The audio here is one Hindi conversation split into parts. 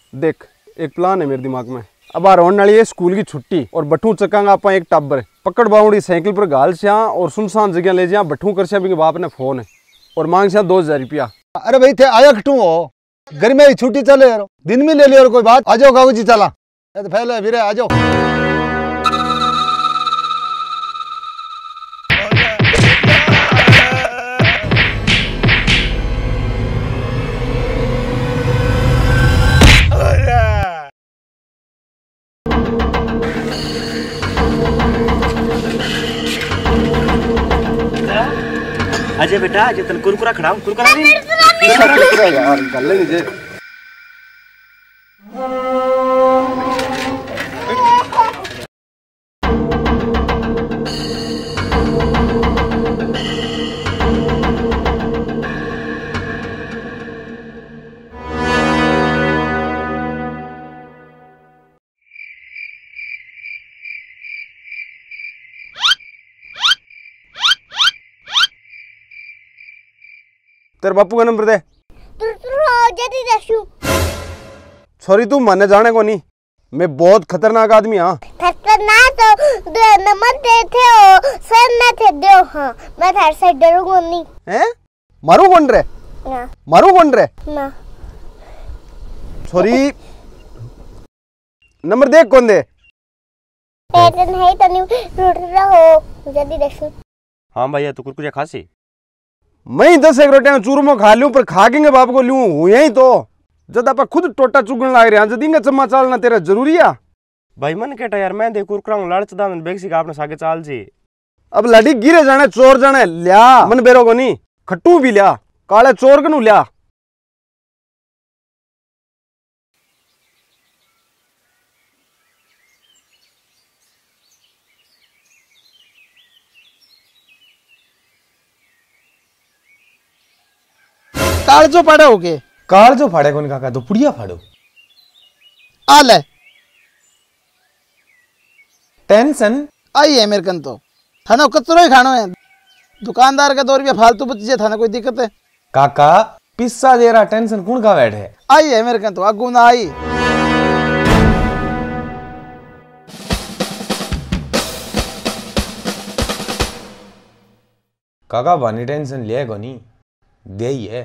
देख एक प्लान है मेरे दिमाग में। अब आ रोने वाली है स्कूल की छुट्टी और बठू चकांगा आप एक टाबर पकड़ बाउंडी साइकिल पर घाल से और सुनसान जगह ले जा बठू कर से बाप ने फोन है और मांग से 2000 रुपया। अरे भाई थे आया खटू हो घर में ही छुट्टी चले यार दिन में ले लियो और कोई बात आ जाओ गाँव जी चला तो पहले फिर आ जाओ। अजय बेटा अजय तन कुरकुरा खड़ा कुरकुरा नहीं यार गल नहीं जे तेरे बापू का नंबर दे। सॉरी तू मने जाने को नहीं मैं बहुत खतरनाक आदमी हाँ। खतरनाक तो नंबर देते हो सर ना थे दो हाँ मैं थार से डरूंगा नहीं। हैं मारू कौन रे ना मारू कौन रे ना सॉरी नंबर देख कौन दे टेंशन है तो नहीं रूठ रहो जल्दी देखो। हाँ भैया तू कुरकुरे खासी मैं 10 एक रोटियां चूरमो खा लूं पर खा के बाप को लूं हूं यही तो जद आप खुद टोटा चुगन लाग रहे हैं जद इंगे चम्मा चालना तेरा जरूरी है भाई मन केटा यार मैं दे कुरकुरा लालच दा बेग सी आपने सागे चाल जी अब लड़ी गिरे जाने चोर जाने लिया मन बेरो को नहीं खट्टू भी लिया काले चोर कनु लिया। कालजो फाड़ा हो के कालजो फाड़े कोन काका तो पुड़िया फाड़ो आ ले टेंशन आई है मेरे कन तो थाना कचरो ही खानो है दुकानदार का 2 रुपया फालतू बच जाए थाना कोई दिक्कत है काका पिस्सा दे रहा टेंशन कौन का बैठे आई है मेरे कन तो आगू ना आई काका बानी टेंशन लिया को नहीं दे ही है।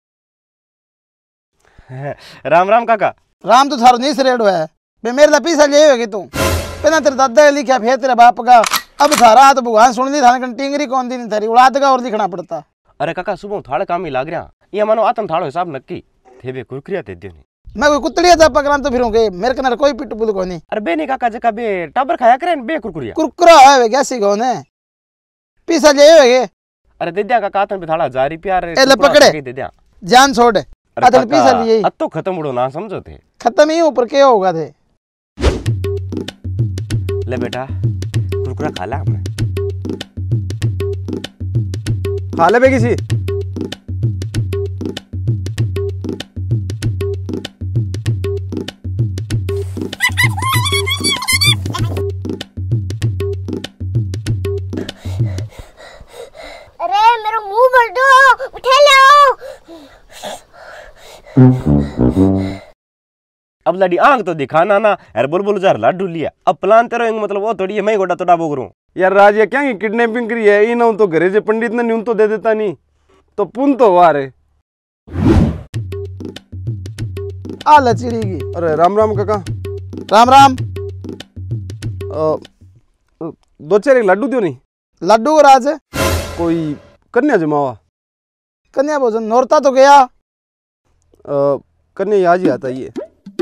राम राम काका राम तो थारो नहीं रेडो है बे मेरे ला पैसा ले होगी तू पहला तेरे दादा ने लिखा फिर तेरे बाप का अब थारा तो भगवान सुन ली थाने कन टिंगरी कौन दी नहीं थारी औलाद का और लिखना पड़ता। अरे काका सुबह थाड़े काम ही लाग रहा ये मानो आतम थाड़ो हिसाब नक्की थे बे कुरकुरिया ते दियो नहीं मैं कोई कुतड़िया जा पकड़ा तो फिर मेरे कनार कोई पिट पुल को नहीं। अरे बे नहीं काका जका बे टाबर खाया करे बे कुरकुरिया कुरकुरा है कैसी कौन है पैसा ले होगे अरे दे दिया काका आतन पे थाड़ा 1000 रुपया ले पकड़े दे दिया जान छोड़ आतन पैसा लिए अब तो खत्म उड़ो ना समझो थे खत्म ही ऊपर क्या होगा थे ले बेटा कुरकुरा खा ला हमने खा ले बे किसी अरे मेरा मुंह भर दो उठा लो। अब लड़ी आंख तो दिखाना ना यार बुलबुल जार लाडू लिया अब प्लान तेरा मतलब वो थोड़ी है मैं गोटा तोड़ा बोगरू यार राज ये क्या किडनैपिंग करी है इन तो घरे से पंडित ने न्यून तो दे देता नहीं तो पुन तो वार है। आ लचीड़ी की अरे राम राम काका राम राम 2-4 एक लड्डू दियो नहीं लड्डू को राज है कोई कन्या जमावा कन्या भोजन नौरता तो गया कन्या आज ही आता ये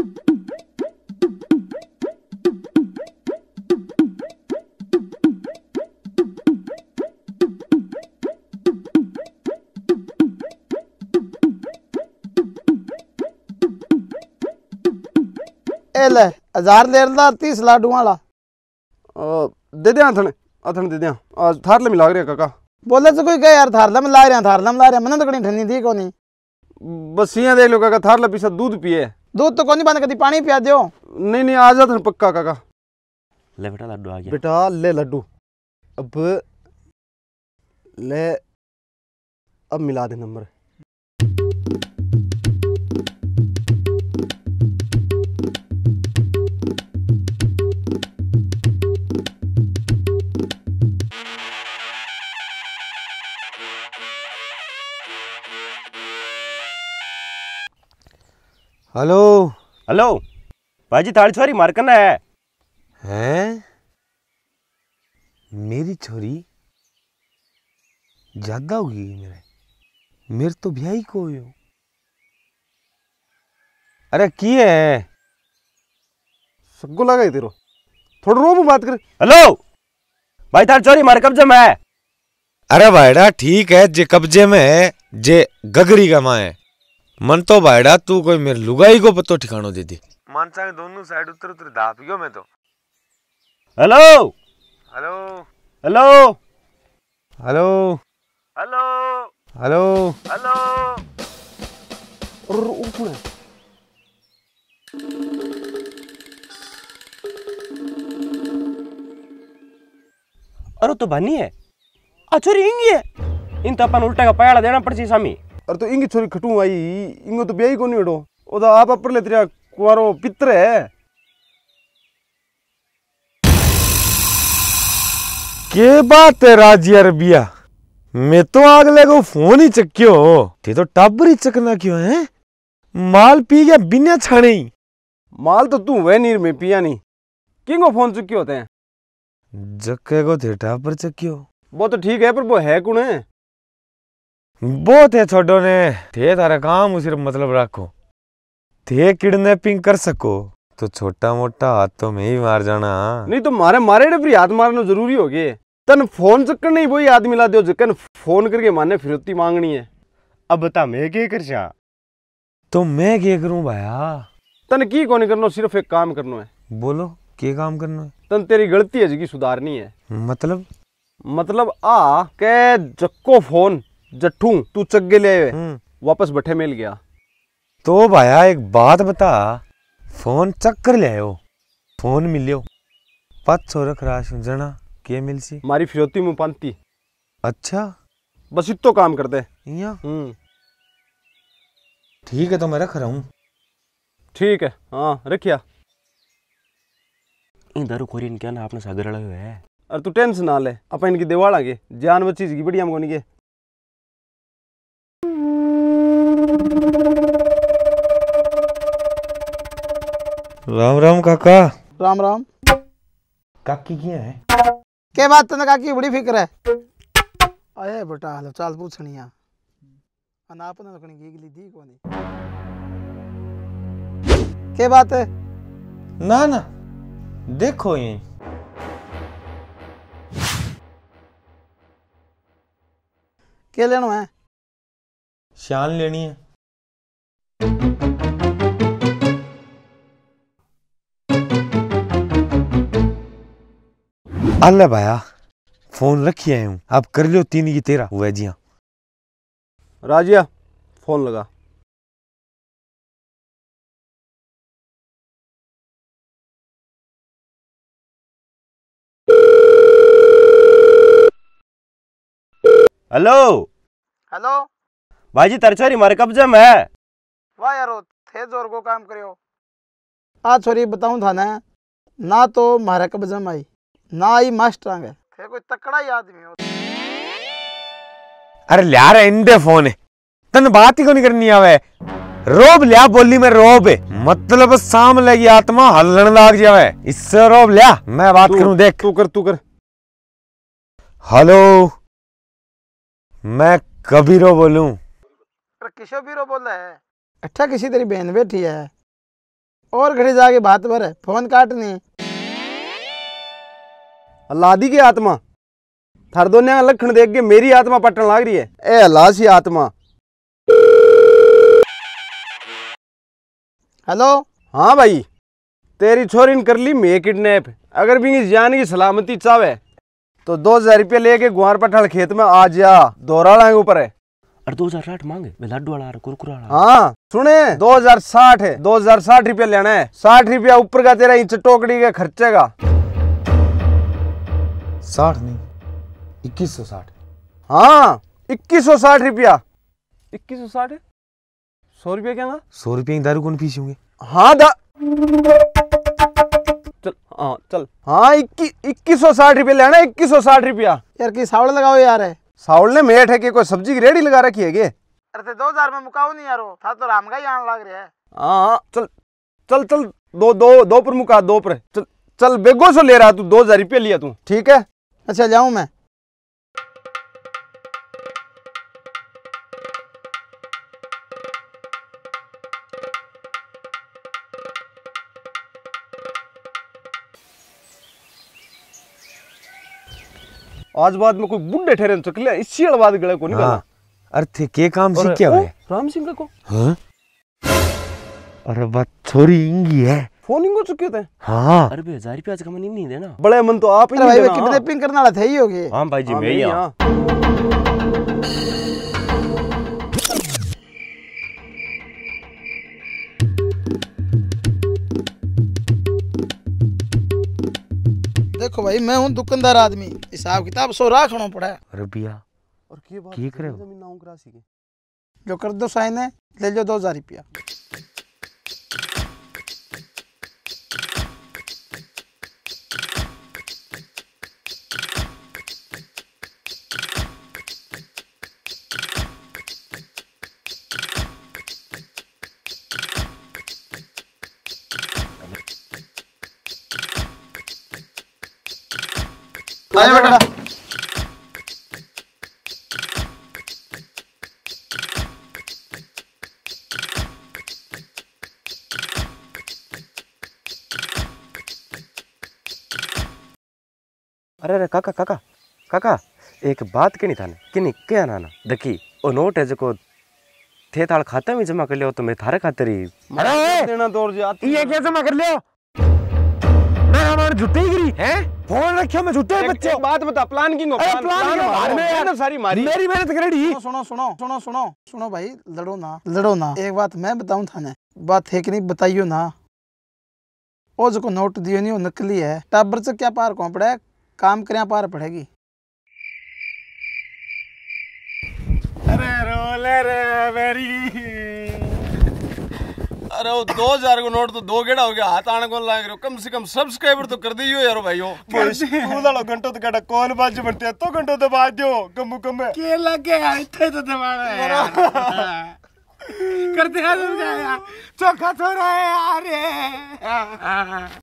ले 1000 ले 30 लाडू वाला दे दे अथन दे दे थार ले मिला रहे काका बोले तो कोई गए यार थारला में ला रहे मैंने तो कहीं ठंडी थी को नहीं बस यहाँ देख लो काका थार ला पीछा दूध पिए दूध तो कोनी बंद कदी पानी पिया दियो नहीं आ जा थन पक्का काका ले बेटा लड्डू आ गया बेटा ले लड्डू अब ले अब मिला दे नंबर हेलो हेलो भाजी थाड़ी छोरी मार करना है। हैं? मेरी छोरी ज्यादा होगी मेरे तो ब्याही को हो। अरे की है सग्गो लगा है तेरो, थोड़ा रो बात कर। हेलो भाई थाड़ी छोरी मार कब्जे में है। अरे भाईड़ा ठीक है, जे कब्जे में है, जे गगरी का माँ है। मन तो भाईड़ा तू कोई मेरे लुगाई को पतो ठिकानो दे दी। मानसा के दोनों साइड उतर उतर दाप गयो मैं तो। Hello hello hello hello hello hello hello. और उठ ना। अरे तो बनी है छोरी इंगी है। इन तो अपन उल्टा का पयाड़ा देना पड़सी सामी। अरे तो इंगी छोरी खटू आई, इंगो तो ब्याही को नहीं हटो। ओ तो आप अपर ले तेरा कुआरो पित्र है। के बात है राजी अरबिया, मैं तो अगले को फोन ही चक्यो ते तो टाबर ही चकना क्यों है। माल पी गया बिना छाने ही। माल तो तू वह नीर में पिया नहीं, किंगो फोन चुके होते हैं। जक्के को थे टाबर चक्यो। वो तो ठीक है, पर वो है कौन है? वो थे छोटो ने थे तारा काम सिर्फ मतलब रखो थे किडनैपिंग कर सको तो छोटा मोटा हाथ तो मैं ही मार जाना। नहीं तो मारे मारे डबरी हाथ मारना जरूरी हो गए। तन फोन चक्कर नहीं वही आदमी ला दो जकन फोन करके माने फिरौती मांगनी है। अब बता मैं क्या कर जा। तो मैं क्या करूं भाया? तन की कौन करनो, सिर्फ एक काम करनो है। बोलो क्या काम करना है? तन तेरी गलती है जिसकी सुधारनी है। मतलब आ के जक्को फोन जट्ठू तू चग्गे ले आए, वापस बठे मिल गया। तो भाया एक बात बता, फोन चक्कर ले आयो, फोन मिलियो 500 रख राश जना के मिल सी मारी फिरौती मुंह पांती। अच्छा बस इतो काम कर दे। ठीक है तो मैं रख रहा हूँ। ठीक है, हाँ रखिया। इन दारू खोरी क्या ना आपने सागर लगे है। अरे तू टेंशन ना ले, अपन इनकी देवाड़ा के जान बची की बढ़िया हमको नहीं के। राम राम काका। राम राम। काकी क्या है? के बात तने काकी बड़ी फिक्र है। आए बेटा हाल चाल पूछनिया अन आपने तो कणी गीगली दी कोनी। के बात है? ना ना देखो ये के लेनो है? शान लेनी है। अल्लाह भाया फोन रखी आया हूँ, अब कर लो 3 की 13 हुआ जिया। राजिया फोन लगा। हेलो हेलो भाजी तरचोरी मारे कब्जे में है। वाह यारो थे जोर को काम करियो। आ छोरी बताऊं था ना तो मारे कब्जे में आई ना आई मास्टरांग है। थे कोई तकड़ा ही आदमी हो। अरे लिया रे इंडे फोन है, तन बात ही को नहीं करनी आवे। रोब लिया बोली में रोब है, मतलब साम लगी आत्मा हल्लन लाग जावे। इससे रोब लिया मैं बात करूं। देख तू कर। हेलो मैं कबीरो बोलूं। पर किशो बीरो बोल रहा है। अच्छा किसी तेरी बहन बैठी है और घड़ी जाके बात भर है, फोन काटनी। अल्लादी की आत्मा थार दोनों का लखन देख के मेरी आत्मा पटन लाग रही है। ए अल्लाह सी आत्मा। हेलो हाँ भाई, तेरी छोरी ने कर ली मैं किडनैप। अगर भी जान की सलामती चाहे तो 2000 रुपया लेके गुआर पठाल खेत में आ जा, दोहरा लाएंगे ऊपर है। अरे 2060 मांगे लाडू वाला कुरकुरा वाला। हाँ सुने 2060 है, 2060 रुपया लेना है। 60 रुपया ऊपर का तेरा इंच टोकड़ी के खर्चे का। 60 नहीं 2160। हाँ 2160 रुपया। 2160 है 100 रुपया क्या? 100 रुपये की दारू कौन पीसूंगे? हाँ चल हाँ 2160 रुपया लेना है। 2160 रुपया यार की सावड़ लगाओ यार है। सावल ने मेट है कि कोई सब्जी की रेडी लगा रखी है गे? अरे 2000 में मुकाओ नहीं यारो, था तो राम का ही आने लग रहा है। हाँ चल चल चल, दो पर मुका, दो पर चल चल, बेगो से ले रहा तू, 2000 रुपये लिया तू, ठीक है। अच्छा जाऊं मैं? आज बाद में कोई बुढ़े ठहरे न चकले, इसी बाद गले को नहीं हाँ। अरे थे के काम सीख क्या हुए? राम सिंह का को हाँ? अरे बात छोरी इंगी है, फोन इंगो चुके थे। हाँ। अरे 1000 रुपया आज का मन नहीं देना। बड़े मन तो आप ही अरे भाई देना। किडनैपिंग करने वाला थे ही होगे। हाँ भाई जी, हाँ, मैं ही मैं यहाँ। देखो भाई मैं हूँ दुकानदार आदमी, हिसाब किताब सो रखना पड़ा है। अरे भैया और की बात की करे हो? जमीन नाम करा सी के। जो कर दो साइन है, ले लो 2000 रुपया। आजा बेटा। अरे काका काका काका, एक बात कहनी था कि क्या ना देखी ओ नोट है जो थे थाल खाते में जमा कर लियो तो मैं थारे खातिर ही। अरे देना तो और जी आती ये क्या जमा कर लियो? मैं हमारे झुट्टे ही गिरी हैं, फोन रखियो मैं झुट्टे बच्चे। एक बात बता, प्लान किंग अरे प्लान के बारे में यार सारी मारी मेरी मेहनत करेड़ी। सुनो सुनो सुनो सुनो सुनो भाई, लड़ो ना। एक बात मैं बताऊं थाने, बात है कि नहीं बताइयो ना। ओ जो को नोट दियो नहीं वो नकली है, टाबर से क्या पार कौन पड़ा है, काम करे पार पड़ेगी। अरे रोले रे मेरी, अरे वो 2000 को नोट तो 2 गेड़ा हो गया, हाथ आने को लाग रहे हो। कम से कम सब्सक्राइबर तो कर दियो यार भाइयों। पूरा घंटों तो कटा कौन बाज बनते तो घंटों तो बाज दो कम कम के लगे इतने तो दबाना करते हैं चोखा थोड़ा है यार।